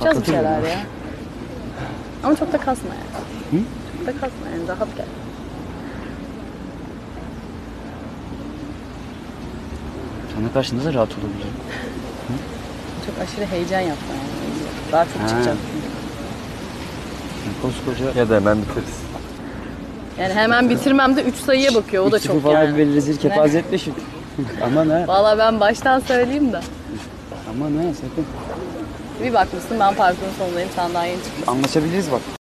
Yapacağız bir Atlatır şeyler mı? ya. Ama çok da kasma yani. Çok da kasma yani. Rahat gel. Sana karşında da rahat olabilir. Çok aşırı heyecan yapma yani. Daha çok Ha. çıkacak. Yani koskoca Ya da hemen biteriz. Yani hemen bitirmem de 3 sayıya bakıyor. O da 3-0 çok falan yani. bir rezil kepaze etme şimdi. Aman ha. Valla ben baştan söyleyeyim de. Aman ha sakın. Bir bakmışsın ben parkurun sonundayım, sen daha yeni çıktın. Anlaşabiliriz bak.